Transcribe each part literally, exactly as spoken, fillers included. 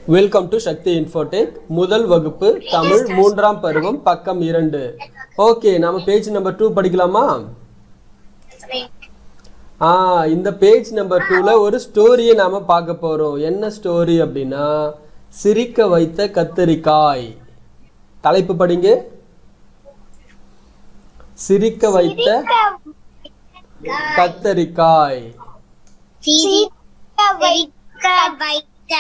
Welcome to SAKTHI INFOTECH. முதல் வகுப்பு தமிழ் மூன்றாம் பருவம் பக்கம் இரண்டு. ஓகே, நாம பேஜ் நம்பர் two படிக்கலாமா? ஆ, இந்த பேஜ் நம்பர் two ல ஒரு ஸ்டோரியை நாம பார்க்க போறோம். என்ன ஸ்டோரி அப்படினா சிரிக்க வைத்த கத்தரிக்காய். தலைப்பு படிங்க. சிரிக்க வைத்த கத்தரிக்காய். சிரிக்க வைக்க வைக்க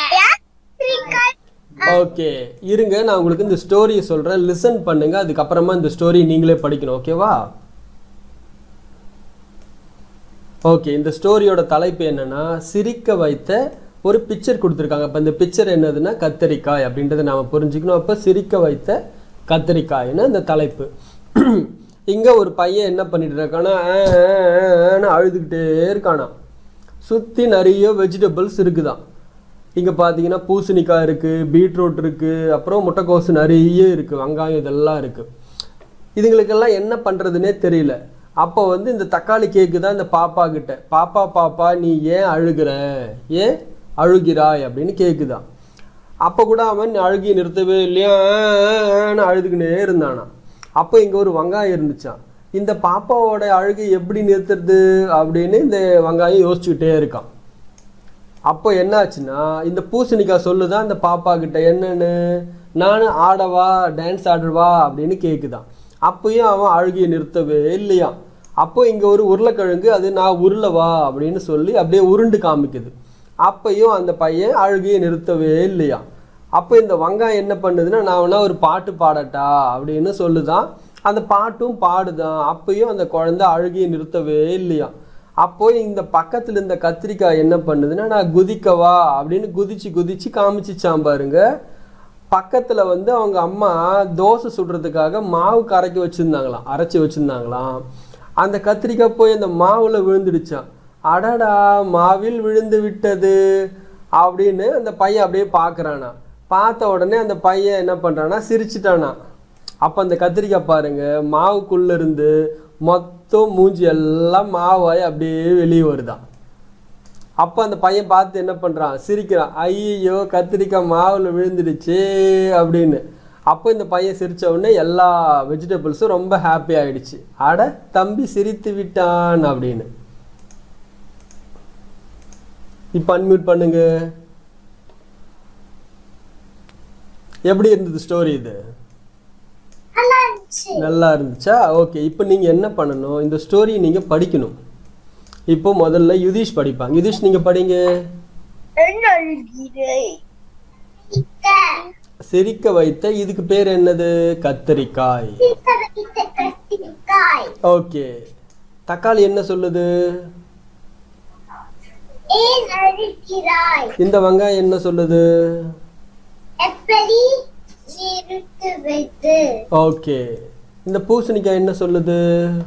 ஓகே, இருங்க நான் உங்களுக்கு இந்த ஸ்டோரியை சொல்றேன், லிசன் பண்ணுங்க. அதுக்கு அப்புறமா இந்த ஸ்டோரி நீங்களே படிக்கணும். ஓகேவா? ஓகே, இந்த ஸ்டோரியோட தலைப்பு என்னன்னா சிரிக்க வைத்த ஒரு பிக்சர் கொடுத்துருக்காங்க. அப்ப இந்த பிக்சர் என்னதுன்னா கத்தரிக்காய் அப்படின்றத நாம புரிஞ்சுக்கணும். அப்ப சிரிக்க வைத்த கத்தரிக்காய்னு இந்த தலைப்பு. இங்க ஒரு பையன் என்ன பண்ணிட்டு இருக்கானா, அழுதுகிட்டே இருக்கானா. சுத்தி நிறைய வெஜிடபிள்ஸ் இருக்குதான். இங்கே பார்த்தீங்கன்னா பூசணிக்காய் இருக்குது, பீட்ரூட் இருக்குது, அப்புறம் முட்டைக்கோசு நிறைய இருக்குது, வெங்காயம் இதெல்லாம் இருக்குது. இதுங்களுக்கெல்லாம் என்ன பண்ணுறதுனே தெரியல. அப்போ வந்து இந்த தக்காளி கேக்கு தான் இந்த பாப்பா கிட்ட, பாப்பா பாப்பா நீ ஏன் அழுகிற, ஏன் அழுகிறாய் அப்படின்னு கேட்குதான். அப்போ கூட அவன் அழுகி நிறுத்தவே இல்லையான்னு அழுதுகினே இருந்தானா. அப்போ இங்கே ஒரு வெங்காயம் இருந்துச்சான். இந்த பாப்பாவோட அழுகை எப்படி நிறுத்துறது அப்படின்னு இந்த வெங்காயம் யோசிச்சுக்கிட்டே இருக்கான். அப்போ என்னாச்சுன்னா இந்த பூசணிக்காய் சொல்லுதான் இந்த பாப்பா கிட்ட, என்னன்னு நான் ஆடவா, டான்ஸ் ஆடுவா அப்படின்னு கேட்குதான். அப்பயும் அவன் அழுகியை நிறுத்தவே இல்லையா. அப்போ இங்கே ஒரு உருளைக்கிழங்கு, அது நான் உருளவா அப்படின்னு சொல்லி அப்படியே உருண்டு காமிக்குது. அப்பையும் அந்த பையன் அழுகியை நிறுத்தவே இல்லையா. அப்போ இந்த வெங்காயம் என்ன பண்ணுதுன்னா, நான் வேணா ஒரு பாட்டு பாடட்டா அப்படின்னு சொல்லுதான். அந்த பாட்டும் பாடுதான். அப்பயும் அந்த குழந்தை அழுகியை நிறுத்தவே இல்லையா. அப்போ இந்த பக்கத்துல இந்த கத்திரிக்காய் என்ன பண்ணுதுன்னா, நான் குதிக்கவா அப்படின்னு குதிச்சு குதிச்சு காமிச்சிச்சான் பாருங்க. பக்கத்துல வந்து அவங்க அம்மா தோசை சுடுறதுக்காக மாவு கரைக்க வச்சிருந்தாங்களாம், அரைச்சி வச்சிருந்தாங்களாம். அந்த கத்திரிக்காய் போய் அந்த மாவுல விழுந்துடுச்சான். அடடா, மாவில் விழுந்து விட்டது அப்படின்னு அந்த பையன் அப்படியே பாக்குறானா. பார்த்த உடனே அந்த பையன் என்ன பண்றானா, சிரிச்சிட்டானா. அப்ப அந்த கத்திரிக்காய் பாருங்க, மாவுக்குள்ள இருந்து மொத்தம் மூஞ்சி எல்லாம் மாவாய் அப்படியே வெளியே வருதான். அப்போ அந்த பையன் பார்த்து என்ன பண்ணுறான், சிரிக்கிறான். ஐயோ கத்திரிக்காய் மாவில் விழுந்துடுச்சு அப்படின்னு. அப்போ இந்த பையன் சிரித்த உடனே எல்லா வெஜிடபிள்ஸும் ரொம்ப ஹாப்பி ஆயிடுச்சு. அட தம்பி சிரித்து விட்டான் அப்படின்னு. இப்போ அன்மியூட் பண்ணுங்க. எப்படி இருந்தது ஸ்டோரி? இது நல்லா இருந்துச்சா? ஓகே, இப்போ நீங்க என்ன பண்ணணும், இந்த ஸ்டோரி நீங்க படிக்கணும். இப்போ முதல்ல யுதீஷ் படிப்பாங்க. யுதீஷ் நீங்க படிங்க. சிரிக்க வைத்த, இதுக்கு பேர் என்னது? கத்தரிக்காய். ஓகே, தக்காளி என்ன சொல்லுது? இந்த வெங்காயம் என்ன சொல்லுது? ஓகே, இந்த பூசணிக்காய் என்ன சொல்லுது?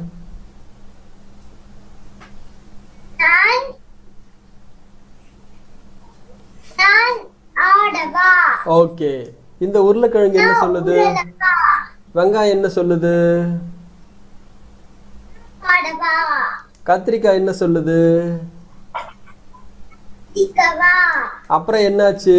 ஓகே, இந்த உருளைக்கிழங்கு என்ன சொல்லுது? வெங்காயம் என்ன சொல்லுது? கத்திரிக்காய் என்ன சொல்லுது? அப்புறம் என்னாச்சு?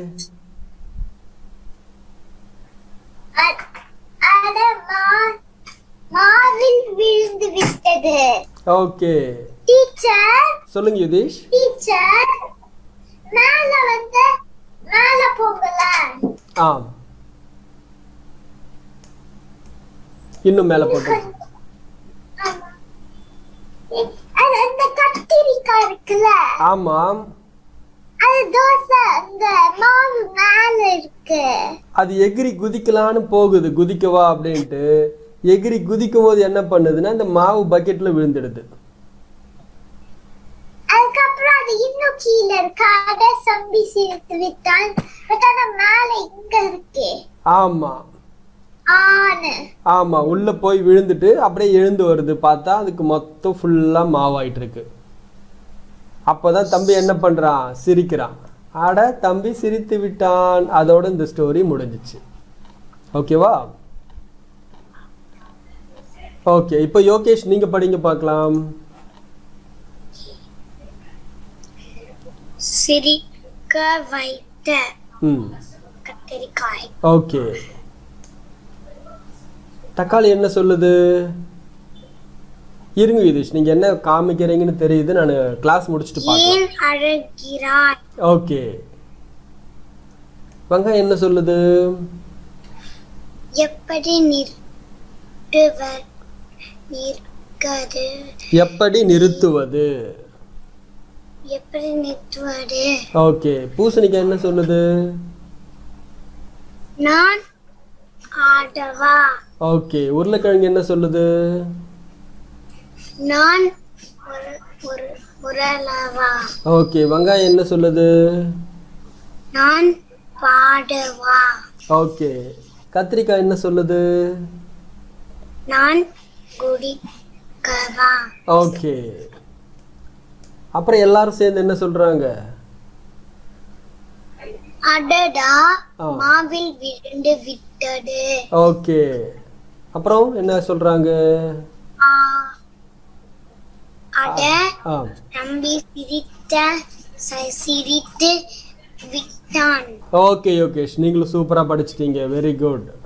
மாவில் விழுந்து விட்டது. ஓகே டீச்சர் சொல்லுங்க யுதீஷ். டீச்சர் மேல வந்து மேல போகல. ஆம், இன்னும் மேல போடு. அது அந்த கத்திரிக்காய் இருக்குல. ஆமாம், அது தோசை அந்த மாவு மேல இருக்கு. அது எகிரி குதிக்கலான்னு போகுது, குதிக்கவா அப்படின்ட்டு. எகிரி குதிக்கும் போது என்ன பண்ணுதுன்னா இந்த மாவு பக்கெட்ல விழுந்துடுது. அதுக்கப்புறம் அது இன்னும் கீழே இருக்கு. அட சம்பி சிரித்து விட்டான். பட் ஆனா மேல இங்க இருக்கு. ஆமா ஆனே, ஆமா, உள்ள போய் விழுந்துட்டு அப்படியே எழுந்து வருது. பார்த்தா அதுக்கு மொத்தம் ஃபுல்லா மாவாயிட்டு இருக்கு. அப்பதான் தம்பி என்ன பண்றான், சிரிக்கிறான். அட தம்பி சிரித்து விட்டான். அதோட இந்த ஸ்டோரி முடிஞ்சிச்சு. ஓகேவா? ஓகே, இப்போ யோகேஷ் நீங்க படிங்க பார்க்கலாம். சிரிக்க வைத்த ம் கத்தரிக்காய். ஓகே. தக்காளி என்ன சொல்லுது? இருங்க யுதிஷ், நீங்க என்ன காமிக்கிறீங்கன்னு தெரியுது, நான் கிளாஸ் முடிச்சுட்டு பார்க்கலாம். ஏன் அழுகிறாய்? ஓகே. வெங்காயம் என்ன சொல்லுது? எப்படி நிறுத்துவது? நிற்கது. எப்படி நிறுத்துவது? எப்படி நிறுத்துவது? ஓகே. பூசணிக்காய் என்ன சொல்லுது? நான் ஆடவா? ஓகே. உருளைக்கிழங்கு என்ன சொல்லுது? நான் ஒரு ஒரு உரலவா? ஓகே. வெங்காயம் என்ன சொல்லுது? நான் பாடவா? ஓகே. கத்திரிக்காய் என்ன சொல்லுது? நான் குடிக்கவா? ஓகே. அப்புறம் எல்லாரும் சேர்ந்து என்ன சொல்றாங்க? அடடா, ஆ. மாவில் விழுந்து விட்டது. ஓகே. அப்புறம் என்ன சொல்றாங்க? ஆ, அட, ஆ தம்பி சிரித்த ச- சிரித்து விட்டான். ஓகே யோகேஷ், நீங்களும் சூப்பரா படிச்சிட்டீங்க. Very good.